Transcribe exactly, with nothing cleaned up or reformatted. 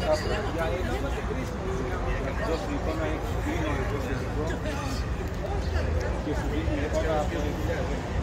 δώσει εικόνα, έχει κρίνο εδώ και εδώ και σου δίνει εικόνα από